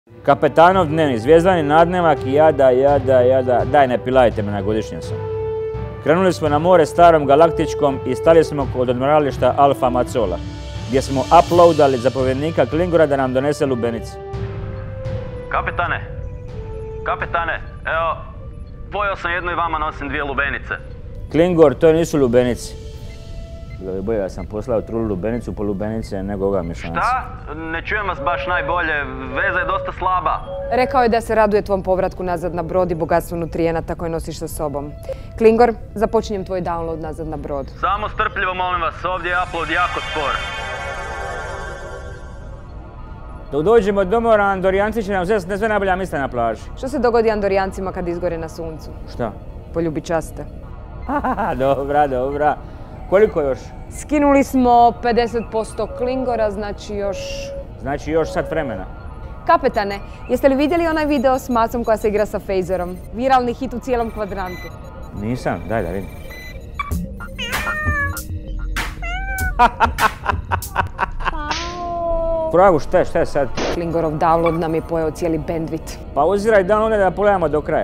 Kapetanov dnevni, zvijezdani nadnevak i jada, daj ne pilajte me, na godišnjem sam. Krenuli smo na more starom galaktičkom i stali smo kod odmarališta Alfa Macola, gdje smo uploadali zapovjednika Klingora da nam donese lubenice. Kapetane, evo, pojeo sam jednu i vama nosim 2 lubenice. Klingor, to nisu lubenici. Bilo bi bolje da sam poslao trulu lubenicu po lubenice nego ovoga mišanca. Šta? Ne čujem vas baš najbolje, veza je dosta slaba. Rekao je da se raduje tvom povratku nazad na brod i bogatstvu nutrijenata koje nosiš sa sobom. Klingor, započinjem tvoj download nazad na brod. Samo strpljivo molim vas, ovdje je upload jako spor. Dok dođemo do mora, Andorijanci će nam uzeti sve najbolja mjesta na plaži. Što se dogodi Andorijancima kad izgore na suncu? Šta? Poljubičaste. Dobra. Koliko još? Skinuli smo 50% Klingora, znači još sat vremena. Kapetane, jeste li vidjeli onaj video s macom koja se igra sa fejzerom? Viralni hit u cijelom kvadrantu. Nisam, daj da vidim. Pragu, šta je sad? Klingorov download nam je pojeo cijeli bandwidth. Pauziraj download da pogledamo do kraja.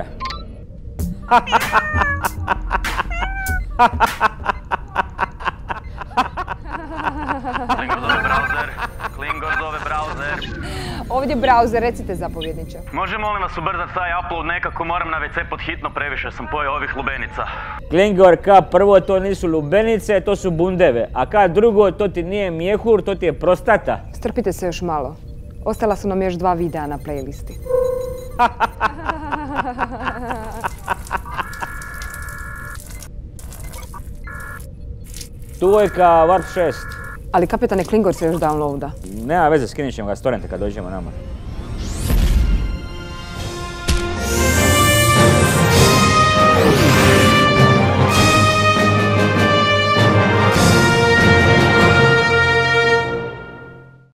Klingor zove browser. Ovdje browser, recite zapovjedniče. Može molim vas ubrzati taj upload nekako, moram na WC pod hitno, previše sam pojeo ovih lubenica. Klingor, ka prvo to nisu lubenice, to su bundeve, a ka drugo to ti nije mjehur, to ti je prostata. Strpite se još malo. Ostala su nam još 2 videa na playlisti. Tuvojka Warp 6. Ali kapetane, Klingor se još downloada. Nema veze, skinit ćemo ga s torrenta kad dođemo nama.